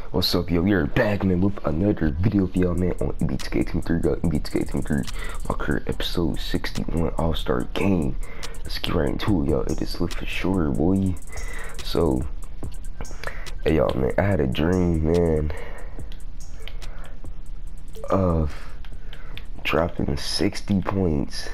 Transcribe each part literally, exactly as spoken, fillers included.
What's up, yo? We are back, man, with another video for y'all, man, on E B two K Team three, got E B two K Team three, my career episode sixty-one All-Star Game. Let's get right into it, y'all. It is lit for sure, boy. So, hey, y'all, man, I had a dream, man, of dropping sixty points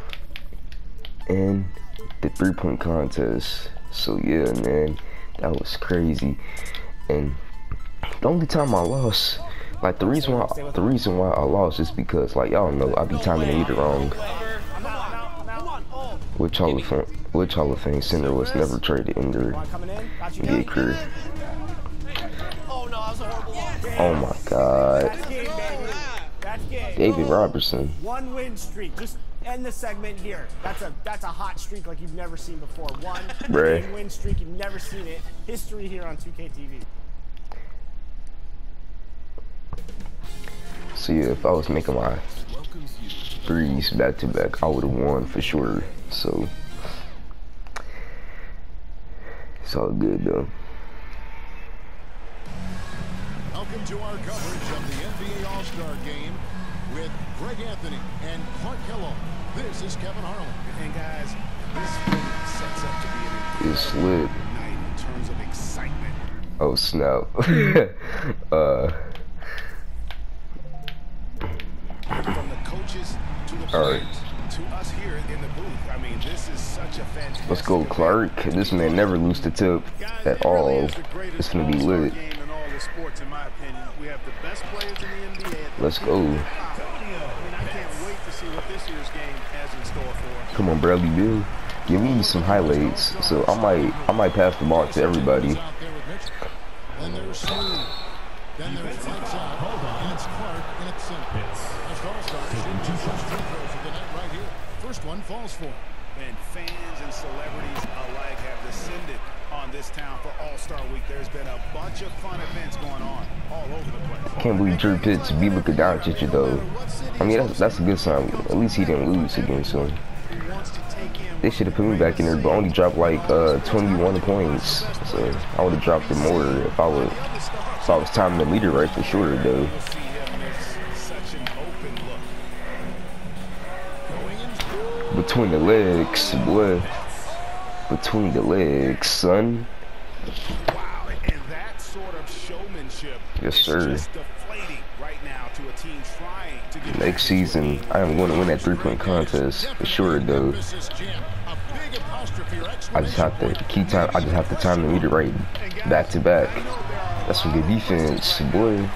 in the three-point contest. So, yeah, man, that was crazy. And the only time I lost, like the reason why the reason why I lost is because, like, y'all know I be timing the meter wrong. Which Hall of Fame, which Hall of Fame center was never traded in their N B A career. Oh my God, David Robertson. One win streak. Just end the segment here. That's a that's a hot streak like you've never seen before. One Bruh. win streak, you've never seen it. History here on two K T V. So yeah, if I was making my threes back to back, I would have won for sure. So it's all good though. Welcome to our coverage of the N B A All-Star Game with Greg Anthony and Clark Kellogg. This is Kevin Harlan. And guys, this sets up to be an It's lit. night in terms of excitement. Oh snap. uh From the coaches to the All right. players, to us here in the booth. I mean, this is such a fantastic. Let's go, Clark. This man never lose the tip at all. It's gonna be lit. Game in all the sports, in my opinion. We have the best players in the N B A. Let's go. I mean, I can't wait to see what this year's game has in store for us. Come on, Bradley Beal. Give me some highlights. So I might I might pass the ball to everybody. Then there's Smooth. Then there's Lights Out. And it's Clark and it's Center. First All-Star shooting two free throws of the night right here. First one falls for him. And fans and celebrities alike have descended on this town for All-Star Week. There's been a bunch of fun events going on all over the place. Can't believe Drew Pitts beat Luka Doncic though. I mean, that's that's a good sign. At least he didn't lose against him. They should have put me back in there, but only dropped like uh, twenty-one points. So I would have dropped it more if I would. If I was timing the leader right for sure though. Between the legs, boy. Between the legs, son. Wow, and that sort of showmanship Yes, is sir. just deflating right now to a team trying to get Next season, I am going to win that three-point contest for sure, though. I just have to keep time. I just have to time the meter right, back to back. That's some good defense, boy.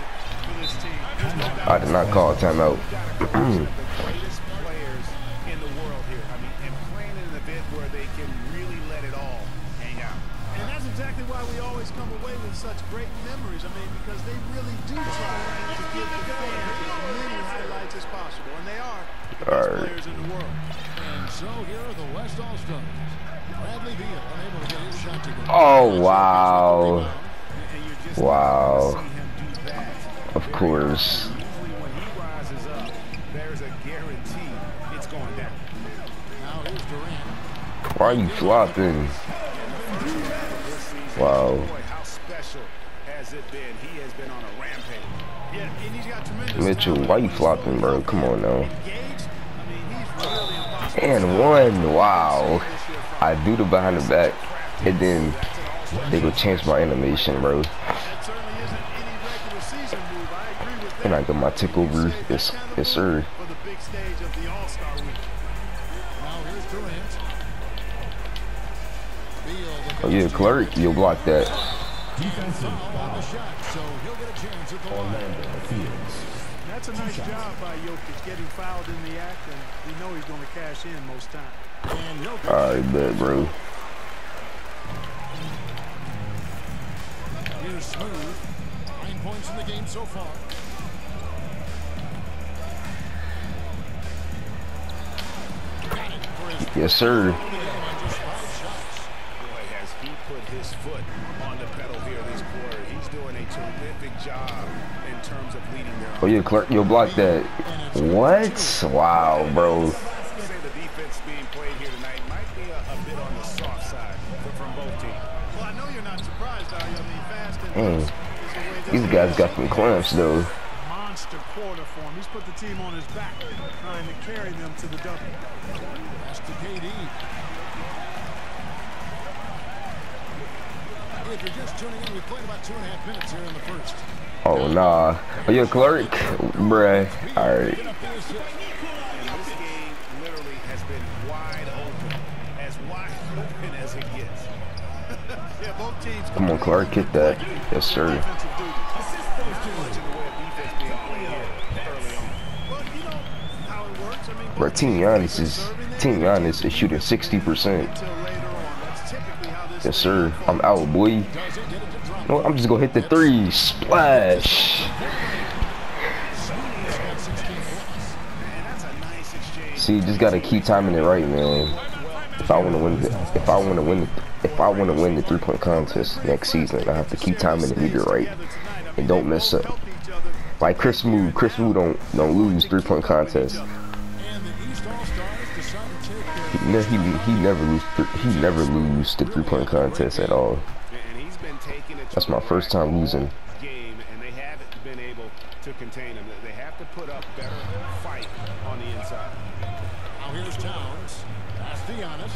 I did not call a timeout. greatest players in the world here. I mean, and playing in an event where they can really let it all hang out. And that's exactly why we always come away with such great memories. I mean, because they really do try to give the fans as many highlights as possible. And they are the best Alright. players in the world. And so here are the West All-Stars. Bradley Beal unable to get his shot to go. Oh, wow. And you're just Wow. not gonna see him do that. Of course. Usually when he rises up, there's a guarantee it's going down. Now here's Durant. Why are you flopping? Wow. Boy, how special has it been? He has been on a rampage. Yeah, and he's got tremendous Mitchell, talent. why you flopping, bro? Come on now. Engaged. I mean, he's really impossible. And one. Wow. I do the behind the back, and then they go change my animation, bro. That certainly isn't any regular season move. I agree with that. And I got my tick over. Yes, yes, sir. For the big stage of the All-Star Week. Now here's Durant. Beal with Oh yeah, Clark, you'll block that. foul on the shot, so he'll get a chance at the line. That's a nice job by Jokic getting fouled in the act, and we know he's going to cash in most times. And Jokic. Alright, bet, bro. Here's Smooth. Nine points in the game so far. Got it for his Yes, sir. just five shots. Boy, has he put his foot on the pedal here this quarter. He's doing a terrific job in terms of leading their Oh yeah, Clark, you'll block that. What? Wow, bro. I'd say the defense being played here tonight might be a, a bit on the soft side from both teams. Well, I know you're not surprised, are you? I mean, fast and Mm. loose is the way These guys got some clamps though. Monster quarter for him. He's put the team on his back, trying to carry them to the W. That's to K D. If you're just tuning in, we played about two and a half minutes here in the first. Oh nah. Oh yeah, Clark, bruh. All right. And this game literally has been wide open, as wide open as it gets. Yeah, both teams. Come on, Clark, get that. Yes, sir. Defensive duty. Much in the way of defense being played here early on. But you know how it works. I mean, Bro, Team Giannis is Team Giannis is shooting sixty percent. until later on. That's typically how this Yes, thing sir. unfolds. I'm out, boy. No, I'm just gonna hit the three. Splash. And that's a nice exchange. See, just gotta keep timing it right, man. If I wanna win, the, if I wanna win, the, if I wanna win the three-point contest next season, I have to keep timing the meter right and don't mess up. Like Chris Mood, Chris Mood don't don't lose three-point contests. And the East All-Stars decided to take He, ne- he he never lose th he never lose the three-point contest at all. And he's been taking it to That's my the first rack time losing. game, and they haven't been able to contain him. They have to put up better fight on the inside. Now here's Towns. Pass to Giannis.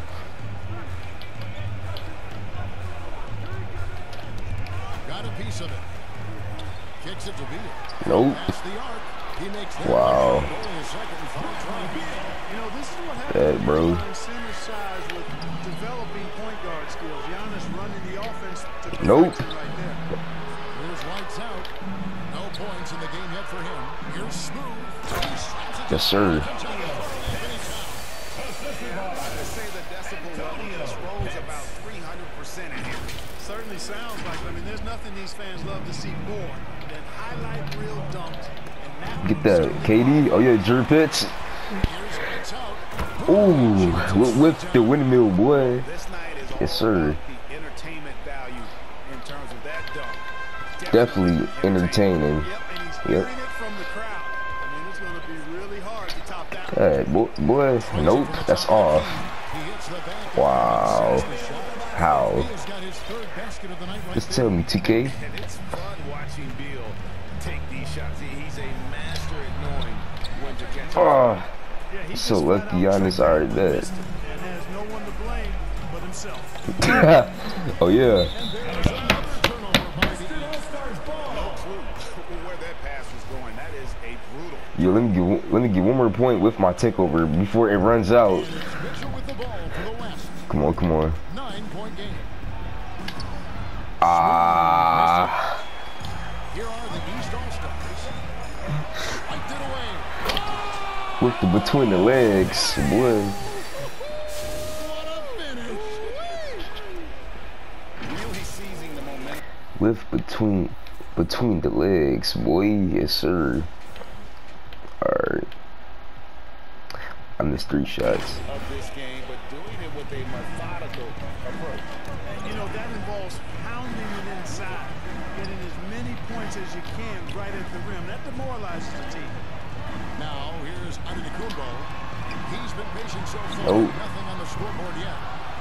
Got a piece of it. Kicks it to Beal. Nope. Past the arc. He makes that Wow. one. Only a second and foul try. You know, this is what happens That, when you bro. combine center size with developing point guard skills. Giannis running the offense to Nope. perfection right there. Here's lights out. No points in the game yet for him. Here's Smooth. He slaps it Yes, sir. I'd say the decibel level just rose about three hundred percent in here. Certainly sounds like it. I mean, there's nothing these fans love to see more than highlight reel dunks. And that Get that, K D. Oh yeah, Drew Pitts. Here's lights out. Ooh, with, with the windmill, boy. This night is all Yes, sir. about the entertainment value in terms of that dunk. Definitely entertaining. Yep, and he's Yep. hearing it from the crowd. I mean, it's going to be really hard to top that. Hey, boy, boy, nope, that's off. He hits the back. Wow. How? He has got his third basket of the night right Just there. tell me, T K. And it's fun watching Beal take these shots. He- He's a master at knowing when to catch. Oh, Yeah, he so just lucky flat out Giannis tricked already him, dead. missed him, and has no one to blame but himself. oh yeah. And there's another turnover by the East. No clue where that pass was going. That is a brutal. Yo, let me get let me get one more point with my takeover before it runs out. Mitchell with the ball for the West. Come on, come on. Nine-point game. Ah, Here are the East All-Stars. Wiped it away. with the between the legs, boy. What a finish. Really seizing the momentum. With between between the legs, boy. Yes, sir. All right. I missed three shots. Of this game, but doing it with a methodical approach. And, you know, that involves pounding it inside, getting as many points as you can right at the rim. That demoralizes the team. Now, here's Antetokounmpo. He's been patient so far. Nope. Nothing on the scoreboard yet.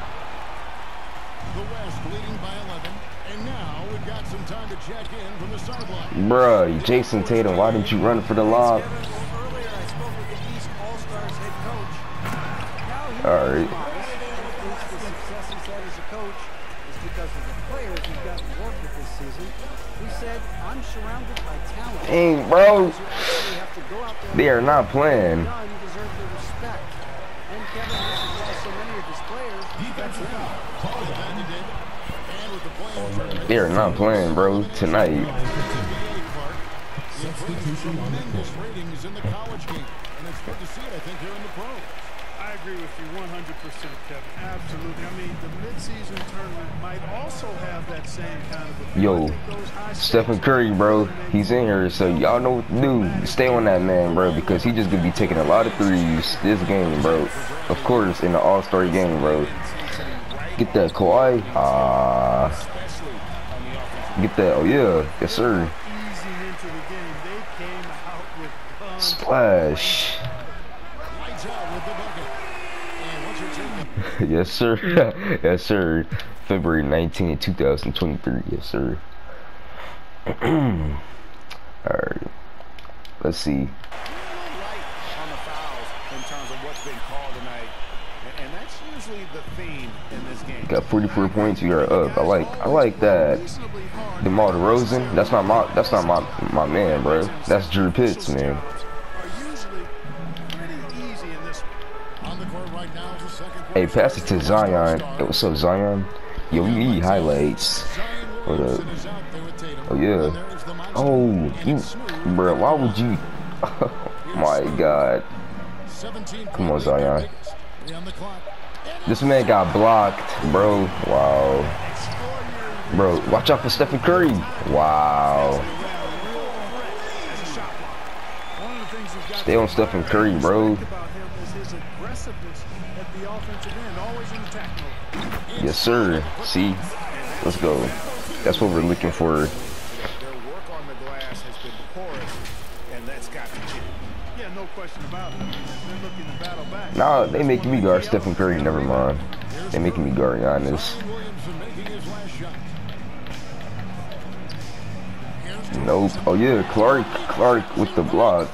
The West leading by eleven. And now we've got some time to check in from the sideline. Bruh, Jason Tatum, why didn't you run for the lob? Earlier, I spoke with the East All-Stars head coach. Now he All right. thinks the success he's had as a coach is because of the players he's gotten to work with this season. He said, "I'm surrounded by talent. Dang, bro. You have to go out there They are not playing. and you deserve the respect." And Kevin, this is why so many of his players respect him. Thank you, David. And with the play They are not playing, bro, tonight. Substitution on the court. Ratings in the college game. And it's good to see it, I think, here in the pros. I agree with you one hundred percent, Kevin. Absolutely. I mean, the midseason tournament might also have that same kind of effect. Yo, I think those high Stephen stakes Curry, bro, make he's in here, so y'all know what to do. Stay on that man, bro, because he just gonna be taking a lot of threes this game, bro. Of course, in the All-Star game, bro. Get that, Kawhi. Ah, get that. Oh yeah, yes sir. easing into the game. They came out with guns. Splash. Lights out with the bucket. And what's your take? Yes sir. Yes sir. February nineteenth, two thousand twenty-three. Yes sir. Alright. Let's see. Light on the fouls in terms of what's been called tonight. And, and that's usually the theme in this game. Got forty-four points. We are up. I like. I like that. DeMar DeRozan. That's not my. That's not my my man, bro. That's Drew Pitts, man. Hey, pass it to Zion. Hey, what's up, Zion? Yo, we need highlights. Hold up. Oh yeah. Oh, you, bro. Why would you? Oh my God. Come on, Zion. This man got blocked, bro. Wow. Bro, watch out for Stephen Curry. Wow. Stay on Stephen Curry, bro. Yes, sir. See? Let's go. That's what we're looking for. Their work on the glass has been porous, and that's got to change. Yeah, no question about it. They're looking to battle back. Nah, they making me guard Stephen Curry. Never mind. They making me guard Giannis. Nope. Oh yeah, Clark. Clark with the block.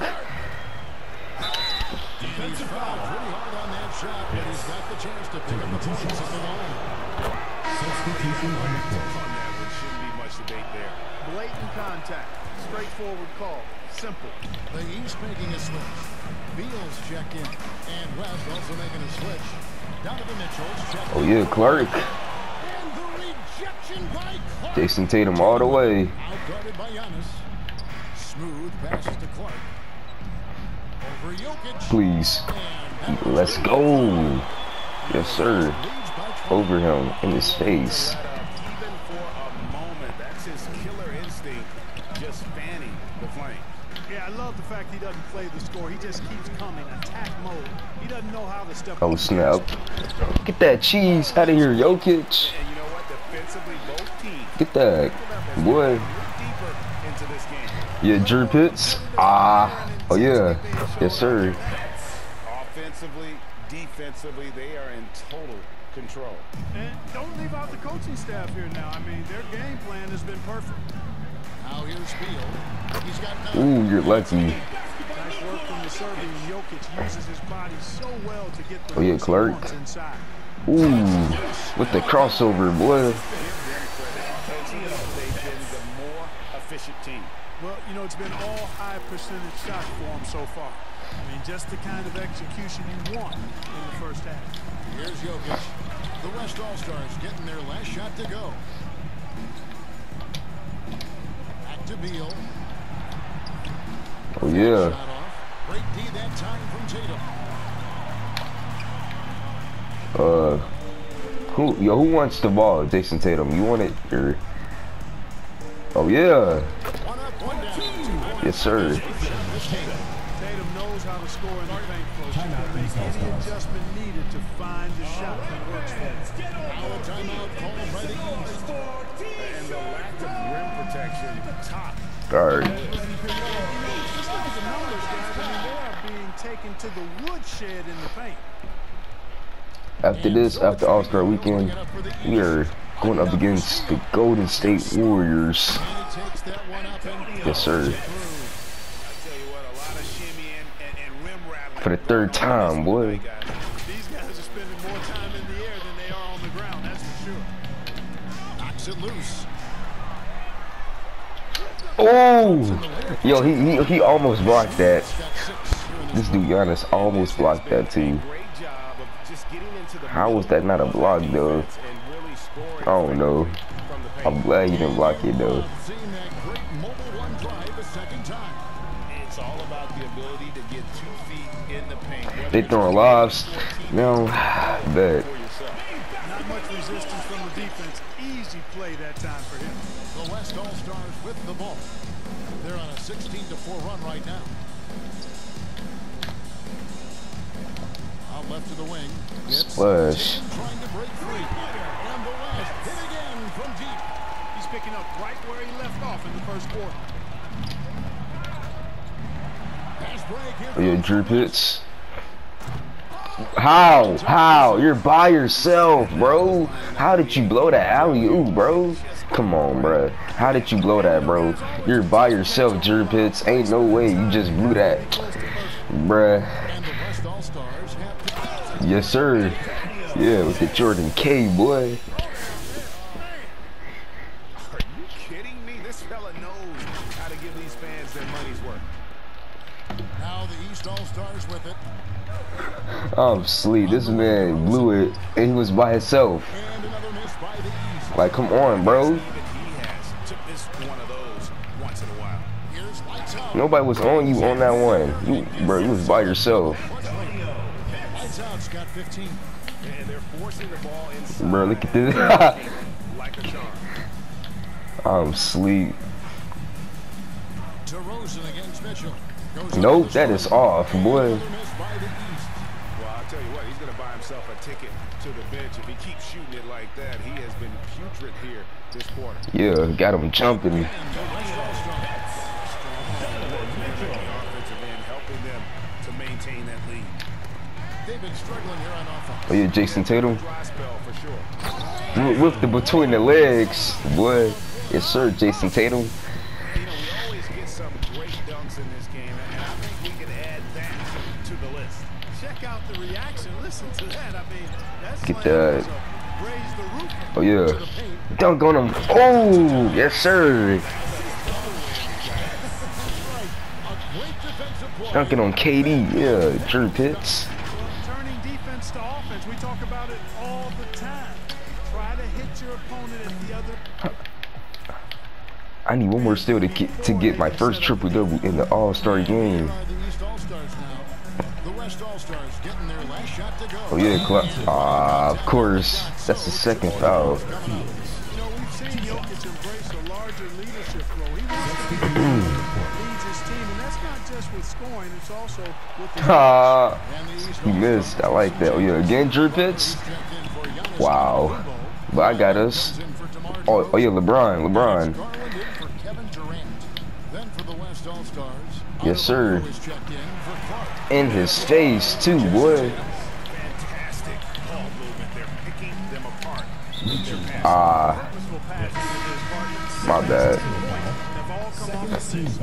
Blatant contact. Straightforward call. Simple. The East making a switch. Beals check in. And West also making a switch. Donovan Mitchell's check. Oh yeah, Clark. And the rejection by Clark. Jason Tatum all the way. Outguarded by Giannis. Smooth passes to Clark. Over Jokic. Please. Let's go. Yes, sir. Over him in his face. Even for a moment, that's his killer instinct, just fanning the flame. Yeah, I love the fact he doesn't play the score. He just keeps coming, attack mode. He doesn't know how to step Oh up. snap. Get that cheese out of here, Jokic. And you know what? Defensively, both teams. Get that. Boy. Deeper into this game. Yeah, Drew Pitts. Ah. Oh yeah. Yes, sir. Offensively, defensively, they are in total control. And don't leave out the coaching staff here now. I mean, their game plan has been perfect. Now here's Beal. He's got Ooh, you're lucky. Nice work from the Serbian. Jokic uses his body so well to get the Oh yeah, looks he Clark. wants inside. Ooh, with the crossover, boy. They've been the more efficient team. Well, you know, it's been all high percentage shots for him so far. I mean, just the kind of execution you want in the first half. Here's Jokic. The West All-Stars getting their last shot to go. Back to Beal. Oh yeah. Shot off. Great D that time from Tatum. Uh, who yo who wants the ball? Jason Tatum. You want it or? Oh yeah. One up, one down. Yes, sir. Tatum knows how to score in the paint, folks. He can make any adjustment needed to find the shot that works for him. Now a timeout called by the East. And the lack of rim protection, top. Guard. Just look at the numbers, guys. I mean, they are being taken to the woodshed in the paint. After this, after All-Star Weekend, we are going up against the Golden State Warriors. And he takes that one up and Yes, sir. I tell you what, a lot of shimmy and, and, and rim rattling. For the third time, boy. These guys are spending more time in the air than they are on the ground, that's for sure. knocks it loose. Oh, yo, he, he he almost blocked that. This dude Giannis almost blocked that too. How was that not a block though? I don't know. I'm glad he didn't block it though. Seeing that great mobile one drive a second time. It's all about the ability to get two feet in the paint. They throwing lobs. No, bet. Not much resistance from the defense. Easy play that time for him. The West All-Stars with the ball. They're on a sixteen to four run right now. Out left to the wing. It's Splash. trying to break free. And the West hit again from deep. He's picking up right where he left off in the first quarter. Pass break here. Oh yeah, Drew Pitts. How? How? You're by yourself, bro. How did you blow that alley-oop, bro? Come on, bruh. How did you blow that, bro? You're by yourself, Drew Pitts. Ain't no way you just blew that, bruh. Yes, sir. Yeah, with the Jordan K, boy. Are you kidding me? This fella knows how to give these fans their money's worth. Now the East All-Stars with it. I'm asleep. This man blew it, and he was by himself. And another miss by the East. Like, come on, bro. Even he has took this one of those once in a while. Here's lights out. Nobody was on you on that one. You, bro, you was by yourself. Lights out's got fifteen. And they're forcing the ball inside. Bro, look at this. Like a charm. I'm asleep. DeRozan against Mitchell. Goes Nope, up that the is short. off, boy. Another miss by the East. Well, I'll tell you what, he's going to buy himself a ticket to the bench. If he keeps shooting it like that, he has been putrid here this quarter. Yeah, got him jumping. And the West All-Stars. Offensive end helping them to maintain that lead. They've been struggling here on offense. Oh yeah, Jason Tatum. Dry spell for sure. With the between the legs, boy. Yes, sir, Jason Tatum. You know, we always get some great dunks in this game, and I think we can add that to the list. Check out the reaction. Listen to that. I mean, that's Get like that. raise the roof. Oh yeah. Dunk on him. Oh, yes, sir. Dunking on K D. Yeah, Drew Pitts. Turning defense to offense. We talk about it all the time. Try to hit your opponent at the other. I need one more steal to get to get my first triple double in the All-Star game. Here are the East All-Stars now. The West All-Stars getting their last shot to go. Oh yeah, Cla ah, of course. That's the second foul. You know, we've seen Jokic embrace a larger leadership role. He wants to be the leader that leads his team, and that's not just with scoring, it's also with the Ah, And the East he missed. I like that. Oh yeah, again, Drew Pitts. checked in for Giannis Wow. Antetokounmpo. But I got us. In for DeMar Oh, oh yeah, DeRozan. LeBron, LeBron. Garland in for Kevin Durant. Then for the West All-Stars, Yes, sir. Adebayo is checked in for Clark. In his face too, boy. Fantastic ball movement. They're picking them apart. with their passing. Ah, purposeful passes to his partners. my bad. Have all come off the field.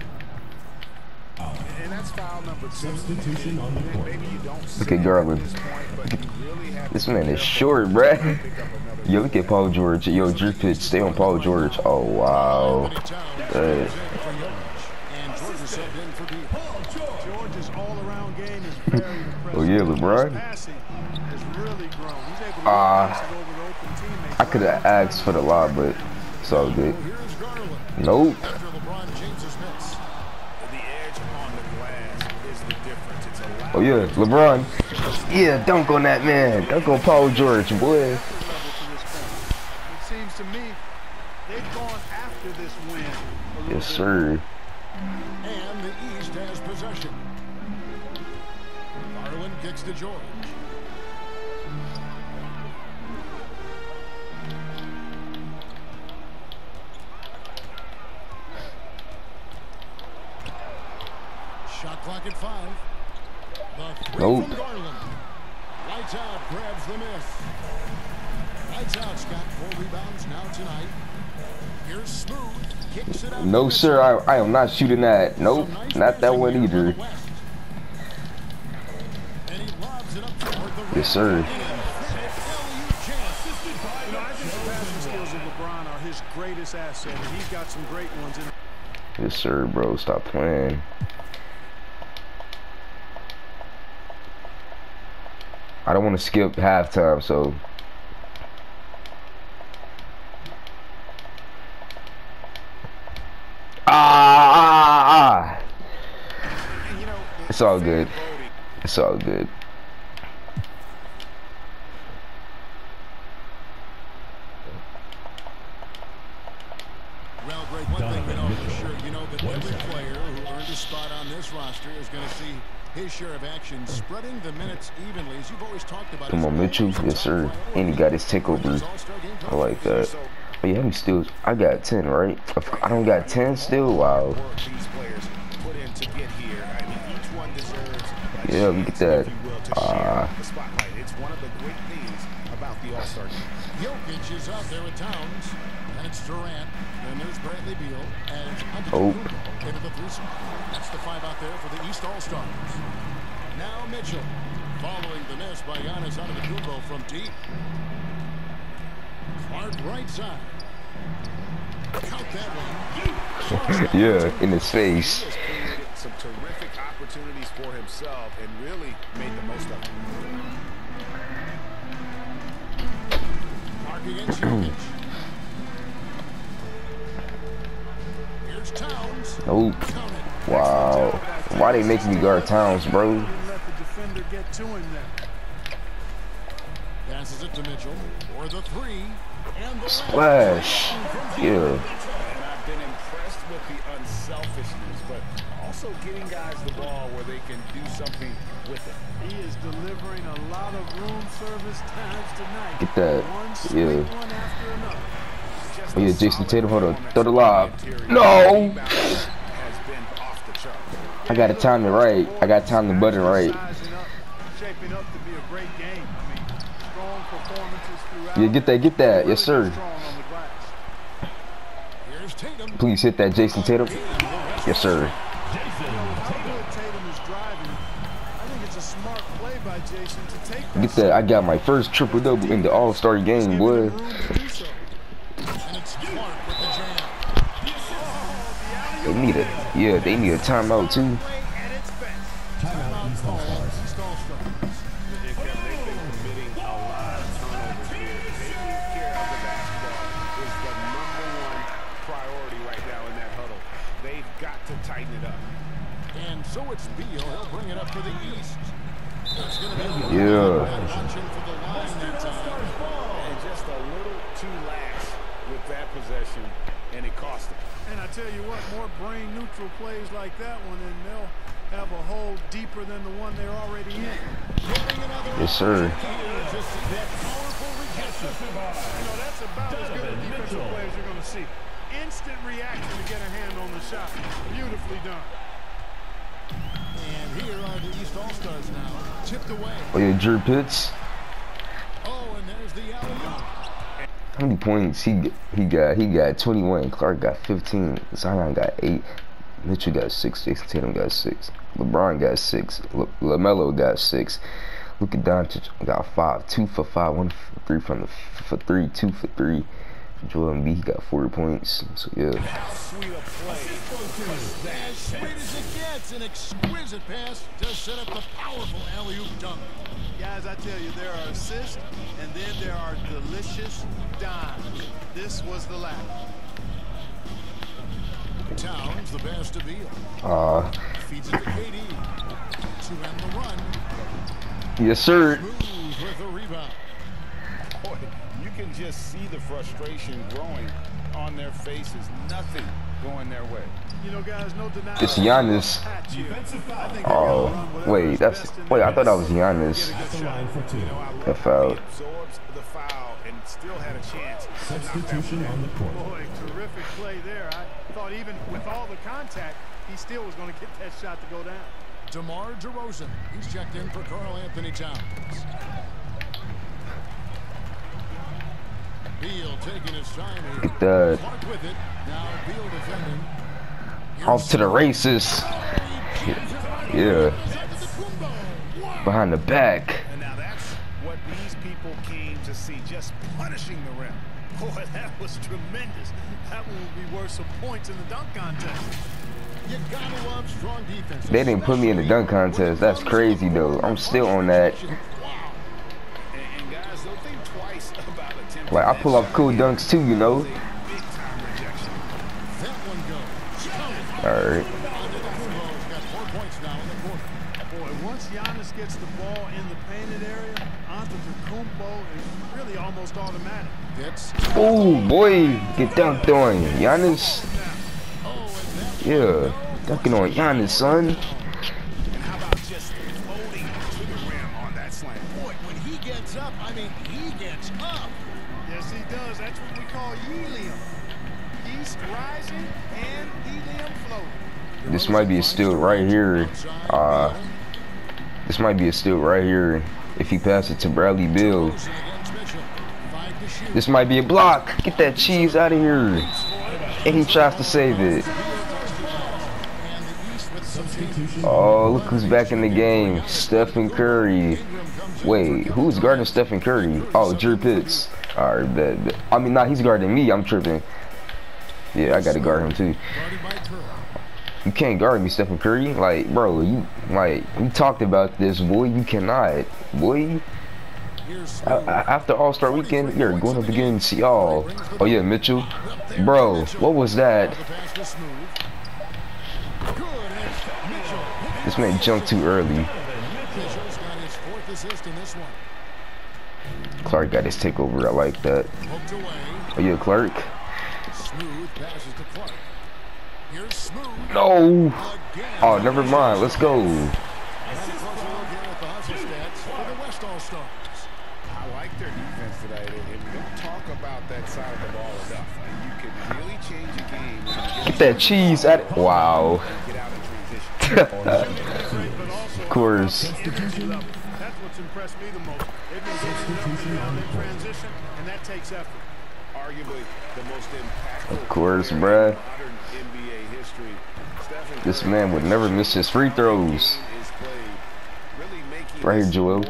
And that's foul number two. Substitution on the court. Maybe you don't see Look at it Garland. at this point, but you really have This to man be is careful short, to bruh. pick up another Yo, look at Paul George. Yo, Drew Pitts, stay on Paul George. Oh wow. Many times Uh, in for Jokic. And George is subbed in for Beal. George's all-around game is very impressive. Oh, yeah, His LeBron. passing has really grown. He's able to Ah, pass it over to open teammates. I could have asked for the lob, but it's all good. Here's Garland. Nope. After LeBron James's miss. The edge on the glass is the difference. It's allowed Oh yeah, LeBron. Yeah, dunk on that man. Dunk on Paul George, boy. Level to this point. It seems to me they've gone after this win a little Yes, bit. sir. And the East has possession. Garland kicks to George. Shot clock at five. The three Nope. from Garland. Lights out, grabs the miss. Lights out, Scott. Four rebounds now tonight. Here's Smooth. Kicks it out. No, sir. I, I am not shooting that. Nope, not that one either. And he lobs it up toward the rim. Yes, sir. You know, I think the passing skills of LeBron are his greatest asset, and he's got some great ones in. Yes, sir, bro. Stop playing. I don't want to skip halftime, so. Ah, ah, ah. And, you know, the It's all fan good. voting, It's all good. Well, Greg, one thing we know for sure, you know that every player who earned a spot on this roster is going to see his share of action, spreading the minutes evenly, as you've always talked about. Come on, Mitchell. Yes, sir. And he got his takeover. I like that. But yeah, I'm still. I got ten, right? I don't got ten still. Wow. work these players put in to get here. I mean, each one deserves a Yeah, look at chance, that. if you will, to Ah. share the spotlight. It's one of the great things about the All-Star game. Jokic is out there at Towns. And it's Durant. Then there's Bradley Beal. And it's Oh. into the three spot. That's the five out there for the East All-Stars. Now Mitchell. Following the miss by Giannis Antetokounmpo from deep. Clark right side. Count that one. Yeah, in his face. He has created some terrific opportunities for himself and really made the most of them. Mark against Jokic. Here's Towns. Nope. Count it. Wow. Why they making me guard Towns, bro? Let the defender get to him there. Passes it to Mitchell for the three. And the Splash. Yeah. And I've been impressed with the unselfishness, but also getting guys the ball where they can do something with it. He is delivering a lot of room service times tonight. Get that. One sweet Yeah. one after another. Just Oh yeah, a Jason solid Tatum, hold on. performance Throw the on lob. interior. No! Rebound has been off the chart. I got to time it right. I got to time the button right. Sizing up, shaping up to be a great game. I mean, strong performances throughout. Yeah, get that, get that. Yes, sir. Strong on the glass. Here's Tatum. Please hit that, Jason Tatum. Yes, sir. You know, with how good Tatum is driving, I think it's a smart play by Jason to take that. Get that. I got my first triple double in the All-Star game, boy. Giving him room to do so. And it's Clark with the jam. They need a, yeah, they need a timeout too. Timeout called. East All-Stars. Yeah, Kevin, they've been committing a lot of turnovers here. Taking care of the basketball is the number one priority right now in that huddle. They've got to tighten it up. And so it's Beal. He'll bring it up for the East. That's going to be Yeah. watching for the line that time. And just a little too lax with that possession, and it cost them. And I tell you what, more brain-neutral plays like that one, and they'll have a hole deeper than the one they're already in. Yes, sir. That powerful rejection. You know, that's about as good a defensive play as you're going to see. Instant reaction to get a hand on the shot. Beautifully done. And here are the East All-Stars now. Tipped away. Oh yeah, Drew Pitts. Oh, and there's the alley-oop. How many points he he got? He got twenty-one. Clark got fifteen. Zion got eight. Mitchell got six. Jason Tatum got six. LeBron got six. La LaMelo got six. Luka Doncic got five. Two for five. One for three from the f for three. Two for three. Joel Embiid, he got forty points. So yeah. How sweet a play. As sweet as it gets, an exquisite pass to set up the powerful alley-oop dunk. Guys, I tell you, there are assists, and then there are delicious dimes. This was the latter. Towns, the pass to Beal. Uh, Feeds it to K D. To end the run. yes, sir. Smooth with the rebound. Boy, you can just see the frustration growing on their faces. Nothing going their way. You know, guys, no denying. It's Giannis. Oh, wait, that's wait. I thought that was Giannis. That foul. He absorbs the foul and still had a chance. Substitution on the court. Boy, terrific play there. I thought even with all the contact, he still was going to get that shot to go down. DeMar DeRozan. He's checked in for Karl Anthony Towns. Beal taking his time here. Get that. Clark with it. Now Beal defending. Off to the races. Yeah. Behind the back. And now that's what these people came to see, just punishing the rim. Boy, that was tremendous. That one would be worth some points in the dunk contest. You gotta love strong defense. They didn't put me in the dunk contest. That's crazy though. I'm still on that. And, and guys, they'll think twice about attempting Like I pull off cool dunks too, you know. big time rejection. That one goes. All right. Antetokounmpo's got four points now in the quarter. Boy, once Giannis gets the ball in the painted area, Antetokounmpo is really almost automatic. It's Oh boy, get dunked on. Giannis. Yeah, dunking on Giannis, son. And how about just floating to the rim on that slant? boy, when he gets up, I mean, he gets up. Yes, he does. That's what we call helium. East rising and helium floating. This might be a steal right here. Uh, this might be a steal right here if he passes it to Bradley Beal. DeRozan against Mitchell. Five to shoot. This might be a block. Get that cheese out of here. And he tries to save it. Oh, look who's back in the game. Stephen Curry. Wait, who's guarding Stephen Curry? Oh, Drew Pitts. Alright, bet, bet. I mean, nah, he's guarding me. I'm tripping. Yeah, I gotta guard him too. You can't guard me, Stephen Curry. Like, bro, you like we talked about this, boy. You cannot, boy. I, I, after All-Star Weekend, you're going up against y'all. Oh yeah, Mitchell, bro. What was that? This man jumped too early. Clark got his takeover. I like that. Oh yeah, Clark. No. Oh, never mind. Let's go. I like their defense today. And we don't talk about that side of the ball enough. You can really change a game. Get that cheese at it. Wow. Of course. That's what's impressed me the most. They've been getting up in transition, and that takes effort. Arguably the most impactful. Of course, bruh. This man would never miss his free throws. Right here, Joel.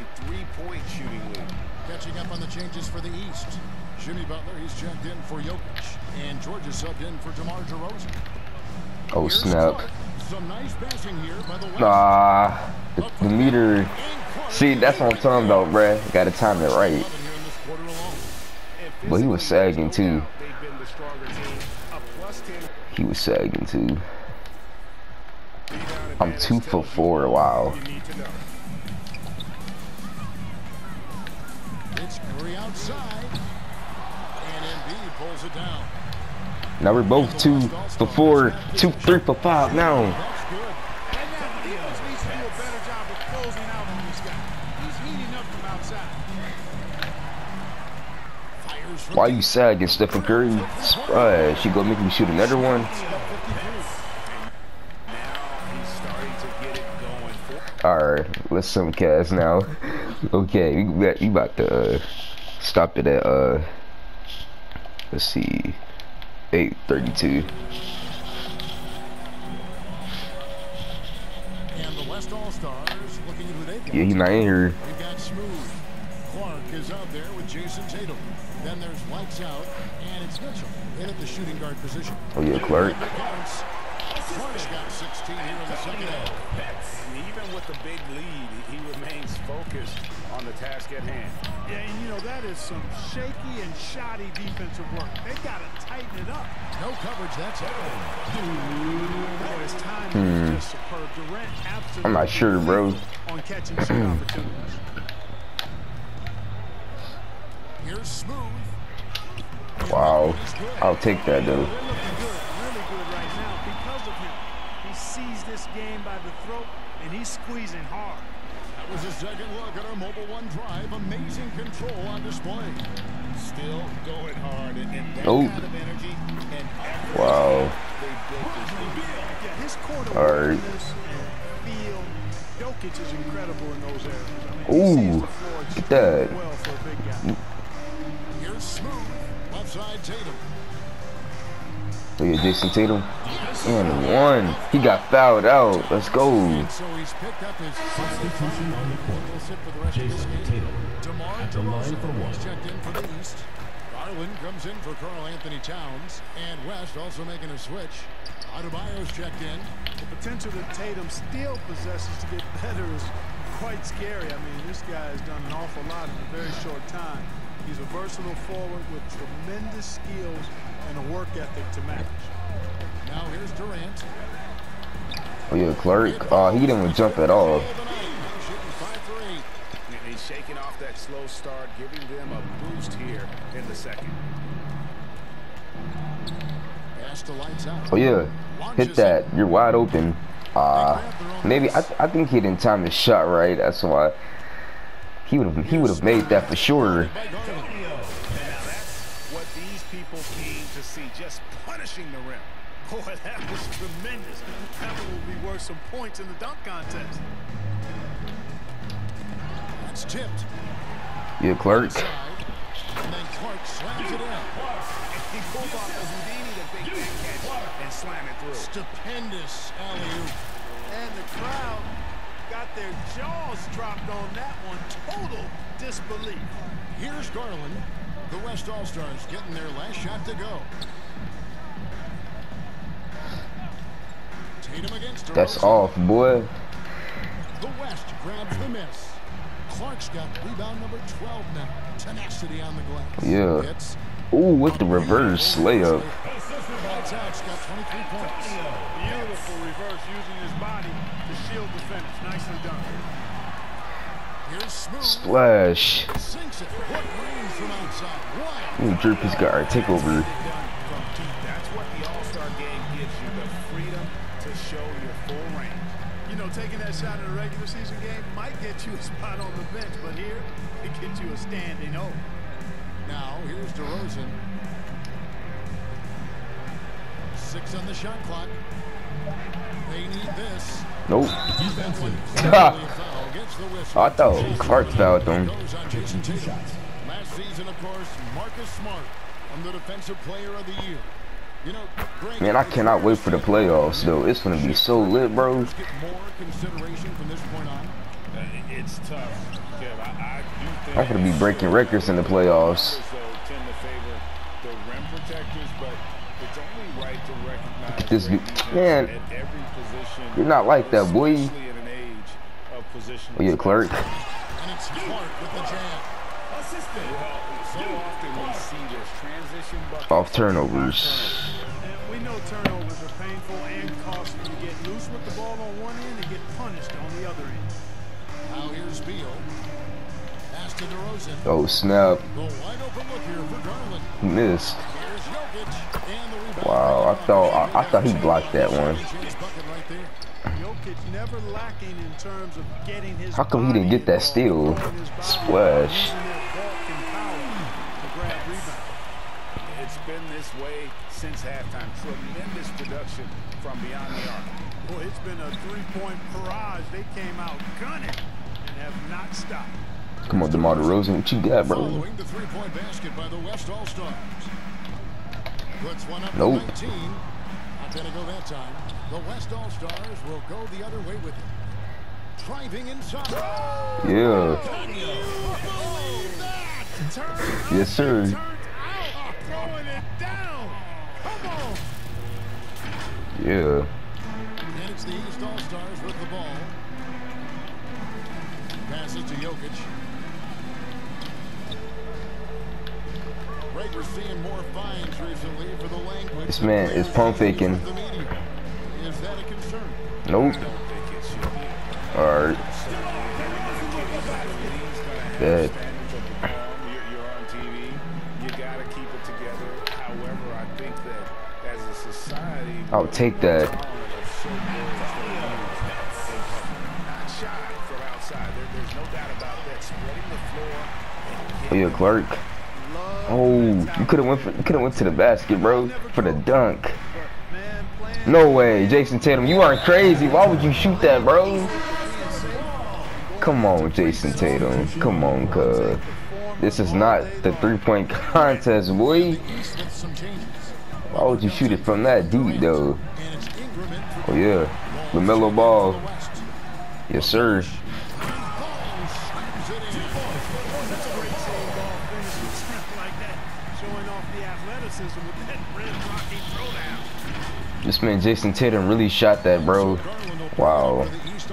Catching up on the changes for the East. Jimmy Butler, he's checked in for Jokic. And Georgia subbed in for DeMar DeRozan. Oh, snap. Some nice passing here by the West. Ah, the, the meter. See, that's what I'm talking about, bruh. Gotta time it right. But he was sagging too. He was sagging too. I'm two for four. Wow. It's Curry outside, and Embiid pulls it down. Now we're both two for four, two, three for five now. That's good. And now the defense needs to do a better job of closing out on this guy. He's heating up from outside. Why you sagging, Stephen Curry? Uh, she gonna make me shoot another one. Alright, let's simcast now. Okay, we got you about to uh, stop it at uh let's see, eight thirty-two. And the West All-Stars looking at who they've got. Yeah, he's not in here. We've got Smooth. Clark is out there with Jason Tatum. Then there's Lights Out, and it's Mitchell in at the shooting guard position. Oh yeah, Clark. Clark's got sixteen here in the second half. And even with the big lead, he remains focused on the task at hand. Yeah, and you know, that is some shaky and shoddy defensive work. They've got to tighten it up. No coverage, that's it. Boy, his timing is Hmm. just superb. Durant absolutely I'm not sure, bro. on catching some opportunities. Here's Smooth. Wow, I'll take that though. They're looking good, really good right now because of him. He sees this game by the throat, and he's squeezing hard. That was a second look at our Mobile One Drive. Amazing control on display. Still going hard, and, and that Oh. kind of energy and effort. Wow. They built this league. Yeah, his court All right. awareness and feel, Jokic is incredible in those areas. I mean, he Ooh, sees the floor look at extremely that. well for a big guy. Here's Smooth. Left side Tatum. Oh yeah, Jason Tatum. And one. He got fouled out. Let's go. And so he's picked up his Substitution on the court. He'll sit for the rest of this Jason game. Tatum DeMar at the line for DeRozan one. is checked in for the East. Garland comes in for Karl Anthony Towns. And West also making a switch. Adebayo's checked in. The potential that Tatum still possesses to get better is quite scary. I mean, this guy has done an awful lot in a very short time. He's a versatile forward with tremendous skills and a work ethic to match. Now here's Durant. Oh yeah, Clark. Oh, he didn't jump at all. Shooting five for eight. And he's shaking off that slow start, giving them a boost here in the second. Pass to Lights Out. Oh yeah, hit that. You're wide open. Uh, maybe I, th I think he didn't time his shot right. That's why he would have he would have made that for sure. By Garland. What these people came to see, just punishing the rim. Boy, that was tremendous. That will be worth some points in the dunk contest. That's tipped. Yeah, Clark. Side. And then Clark slams it in. He pulled off the Houdini to make that catch and slam it through. Stupendous alley-oop. And the crowd got their jaws dropped on that one. Total disbelief. Here's Garland. The West All-Stars getting their last shot to go. Tatum against DeRozan. That's off, boy. The West grabs the miss. Clark's got rebound number twelve now. Tenacity on the glass. Yeah. Hits. Ooh, with the reverse layup. Lights out's got twenty-three points. Beautiful reverse using his body to shield the finish. Nicely done. Here's Smooth. Splash. Sinks it. What range from outside. Wow. Ooh, drip his guard. Take over. That's what the All-Star game gives you, the freedom to show your full range. You know, taking that shot in a regular season game might get you a spot on the bench, but here, it gets you a standing O. Now, here's DeRozan. Six on the shot clock. They need this. Nope. I thought Clark fouled him. Last season, of course, Marcus Smart on the Defensive Player of the Year. You know, Man, I cannot wait for the playoffs, though. It's gonna be so lit, bro. Get more consideration from this point on. It's tough, Kev. I, I do think I'm gonna be breaking records in the playoffs. tend to favor the rim protectors, but it's only right to recognize This great dude- man, defense at every position, you're not like that, boy. especially in an age of positional Oh yeah, Clark. And it's Clark with the jam. Well, so often we see this transition bucket Off turnovers. And we know turnovers are painful and costly. You get loose with the ball on one end and get punished on the other end. Now here's Beal. Pass to DeRozan. Oh snap. The wide open look here for Garland. He missed. Here's Jokic. And the rebound. Wow, I thought I, I thought he blocked that one. His bucket right there. Jokic never lacking in terms of getting his How come he didn't get that steal? Splash. It's been this way since halftime. Tremendous production from beyond the arc. Boy, it's been a three-point barrage. They came out gunning and have not stopped. Come on, DeMar DeRozan, what you got, bro? Following the three-point basket by the West All-Stars. Puts one up Nope. to nineteen. Not gonna go that time. The West All-Stars will go the other way with it. Driving inside. Yeah. Oh, that turn Yes, sir. Turns out, throwing it down. Come on. Yeah. And it's the East All-Stars with the ball. Passes to Jokic. Right, we're seeing more fines recently for the language. This man is pump faking. The media. Is that a concern? Nope. I don't think it should be. Alright. Dead. Standards of the ball. You're, you're on T V. You got to keep it together. However, I think that as a society, I'll take that. not shy from outside. There, there's no doubt about that. Spreading the floor. Oh yeah, Clark. Oh, you could have went for, you could have went to the basket, bro, for the dunk. No way, Jason Tatum, you aren't crazy. Why would you shoot that, bro? Come on, Jason Tatum. Come on, cuz. This is not the three-point contest, boy. Why would you shoot it from that deep, though? Oh yeah, LaMelo Ball. Yes, sir. This man Jason Tatum really shot that, bro. Wow.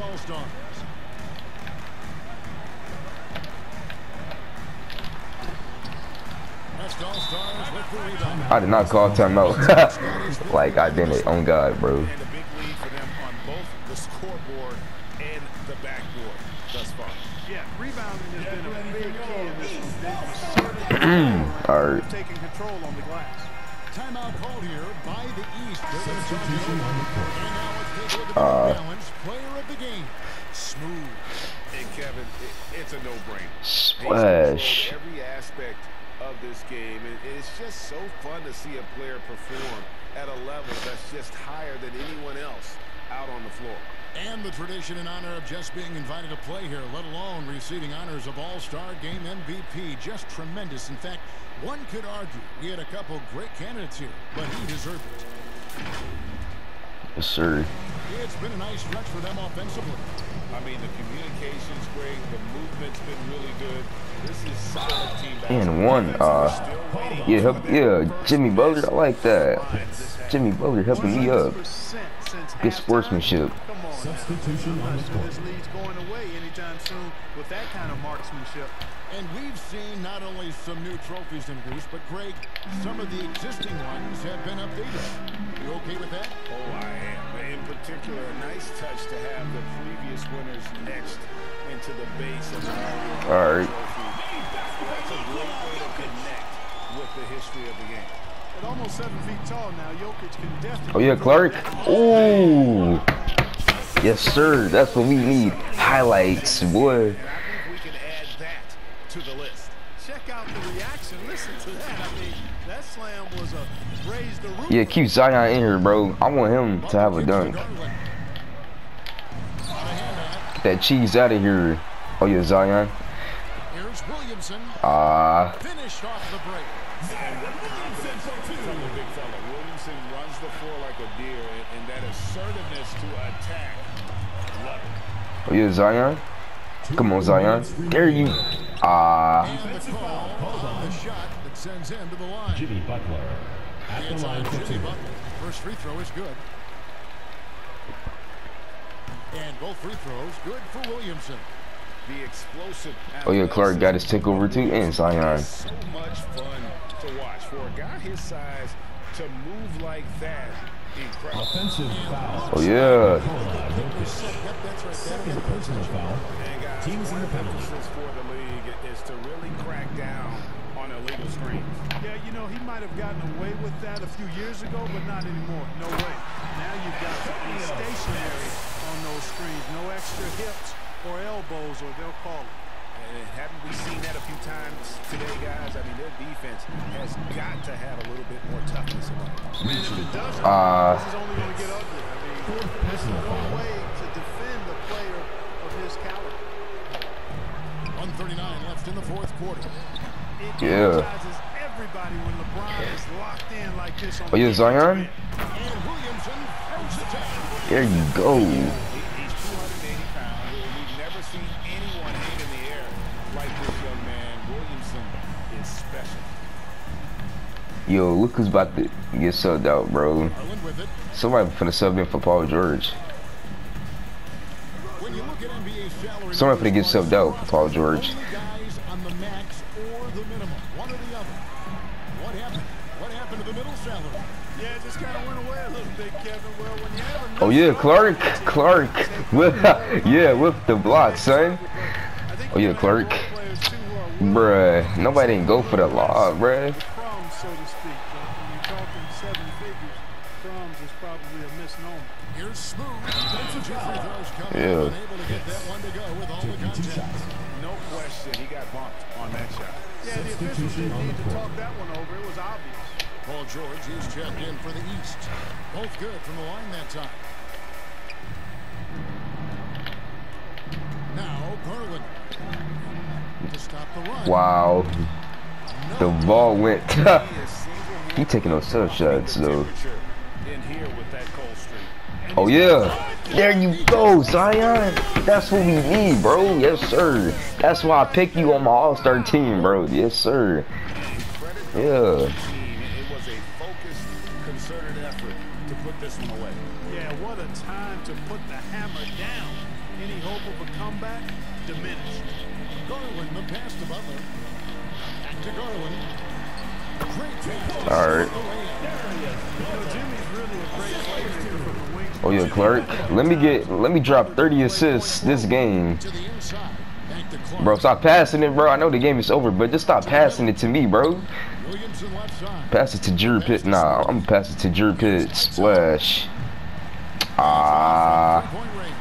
I did not call timeout. Like I didn't. On God, bro. And a big lead for them on both the scoreboard and the backboard thus far. Yeah, rebounding has been a big key in this one. Alright. Taking control on the glass. Timeout called here by the East. Substitution on the court. And now let's take a look at the Uh, balance player of the game. Smooth. And Kevin, it, it's a no-brainer. Splash. Every aspect of this game, and it's just so fun to see a player perform at a level that's just higher than anyone else out on the floor. And the tradition and honor of just being invited to play here, let alone receiving honors of All-Star Game M V P. Just tremendous. In fact, one could argue we had a couple great candidates here, but he deserved it. Yes, sir. It's been a nice stretch for them offensively. I mean, the communication's great. The movement's been really good. This is solid team basketball. And one, uh, yeah, help, yeah, Jimmy Butler, I like that. Jimmy Butler helping me up. Good sportsmanship. Substitution on the court. This lead's going away anytime soon with that kind of marksmanship. And we've seen not only some new trophies introduced, but Greg, some of the existing ones have been updated. You okay with that? Oh, I am. In particular, a nice touch to have the previous winners etched into the base of the All right. trophy. That's a great way to connect with the history of the game. At almost seven feet tall now, Jokic can definitely... Oh, yeah, Clark. Ooh. Yes, sir. That's what we need. Highlights, boy. And I think we can add that to the list. Check out the reaction. Listen to that. I mean, that slam was a raise the roof. Yeah, keep Zion in here, bro. I want him to have a dunk. Get that cheese out of here. Oh, yeah, Zion. Here's Williamson. Ah. Uh, Finished off the break. And what confidence from the big fella. Williamson runs the floor like a deer, and, and that assertiveness to attack. Love it. oh, yeah, Zion. Come on, Zion. There you. Ah. And the call on the shot that sends him to the line. Jimmy Butler at the It's line on for Jimmy two. Butler. First free throw is good. And both free throws good for Williamson. The explosive. Oh, yeah, Clark got his takeover too, and Zion. So much fun to watch for a guy his size to move like that. Incredible. Offensive foul. Oh, yeah. Second personal foul. And guys, Teams in one the of the penalty. emphasis for the league is to really crack down on illegal screens. Yeah, you know, he might have gotten away with that a few years ago, but not anymore. No way. Now you've got to be stationary on those screens. No extra hips or elbows, or they'll call it. And haven't we seen that a few times today, guys? I mean, their defense has got to have a little bit more toughness about it. Man, if it doesn't, Uh, this is only going to get ugly. I mean, there's no way to defend a player of his caliber. one thirty-nine left in the fourth quarter. It Yeah. energizes everybody when LeBron is locked in like this on Oh, yeah, Zion. And Williamson throws it down. There you go. He, he's two hundred eighty pounds. We've never seen anyone hit in the air like this young man. Williamson is special. Yo, look who's about to get subbed out, bro. Garland with it. Somebody finna sub in for Paul George. When you look at N B A salary Somebody finna get numbers, subbed out for Paul George. only guys on the max or the minimum, one or the other. What happened? What happened to the middle salary? Yeah, it just kind of went away a little bit, Kevin. Well, when you have a Oh yeah, Clark, Clark, with, yeah, with the block, son. Oh yeah, Clark, bruh, nobody didn't go for the law, bruh. Crumbs, so to speak. But when you're talking seven figures, crumbs is probably a misnomer. Here's Smooth. Two free throws coming. Yeah. Unable to get that one to go with all the Taking two contact. shots. No question, he got bumped on that shot. Yeah, the officials Substitution didn't on need the to court. talk that one over. It was obvious. Paul George is checked in for the East. Both good from the line that time. Now Garland to stop the run. Wow, the No ball went. He is single-handedly He taking those tough shots though. temperature in here with that cold streak. Oh yeah, there you go, Zion. That's what we need, bro. Yes sir. That's why I picked you on my All-Star team, bro. Yes sir. Yeah. It was a focused, concerted effort to put this one away. Yeah, what a time to put the hammer down. Any hope of a comeback diminished. Garland, the pass to Butler. Back to Garland. Great pass. All right. You know, Jimmy's really a great playmaker from the wings. Oh yeah, Clark. Let me get. Let me drop thirty assists this game. To the inside. Back to Clark. Bro, stop passing it, bro. I know the game is over, but just stop passing it to me, bro. Williamson left side. Pass it to Drew Pitt. Nah, I'm gonna pass it to Drew Pitt. Splash. Ah. Three-point range.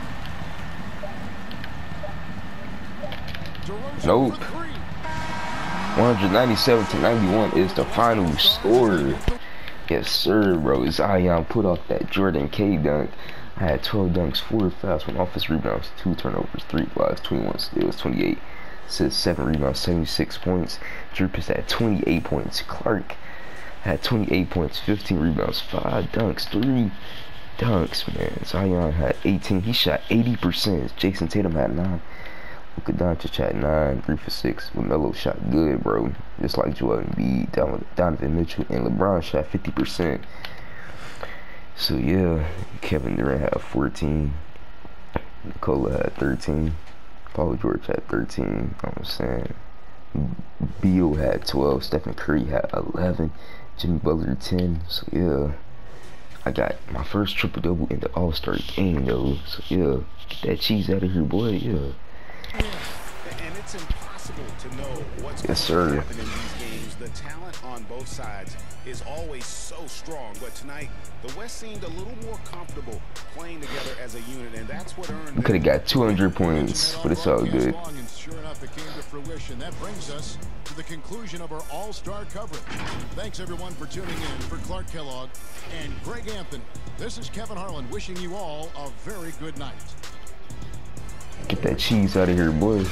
DeRozan Nope. for three. one ninety-seven to ninety-one is the final score. Yes, sir, bro. Zion put off that Jordan K dunk. I had twelve dunks, four fouls, one offensive rebounds, two turnovers, three blocks, twenty-one steals, twenty-eight assists, seven rebounds, seventy-six points. Dripus had twenty-eight points. Clark had twenty-eight points, fifteen rebounds, five dunks, three dunks, man. Zion had eighteen. He shot eighty percent. Jason Tatum had nine. Luka Doncic had nine, three for six. LaMelo shot good, bro. Just like Joel Embiid, Donovan Mitchell, and LeBron shot fifty percent. So yeah, Kevin Durant had fourteen. Nikola had thirteen. Paul George had thirteen. You know what I'm saying? Beal had twelve. Stephen Curry had eleven. Jimmy Butler ten. So yeah, I got my first triple double in the All-Star game, yo. So yeah, get that cheese out of here, boy. Yeah. And it's impossible to know what's yes, going to sir. happen in these games. The talent on both sides is always so strong, but tonight the West seemed a little more comfortable playing together as a unit, and that's what earned. We could have got two hundred points, but it's all good. And sure enough, it came to fruition. That brings us to the conclusion of our All-Star coverage. Thanks everyone for tuning in. For Clark Kellogg and Greg Anthony, this is Kevin Harlan wishing you all a very good night. Get that cheese out of here, boy.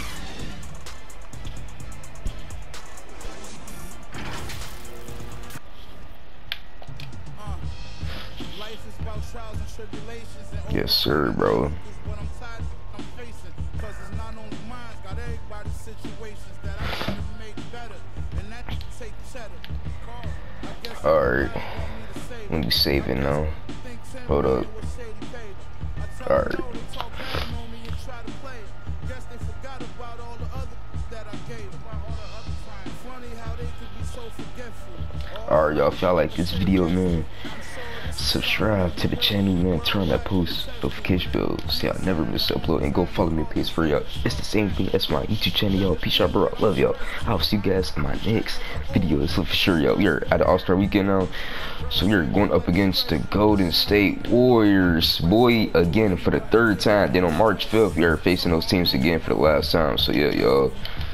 Yes, sir, bro. Alright. Let me save it now. Hold up. Alright. Alright, y'all, if y'all like this video, man, subscribe to the channel, man, turn on that post notification bell so y'all never miss an upload, and go follow me on P S four, y'all. It's the same thing as my YouTube channel, y'all. Peace out, bro. I love y'all. I'll see you guys in my next video. So for sure, y'all, we're at the All-Star weekend now, so we're going up against the Golden State Warriors, boy, again for the third time. Then on March fifth, we are facing those teams again for the last time. So yeah, y'all.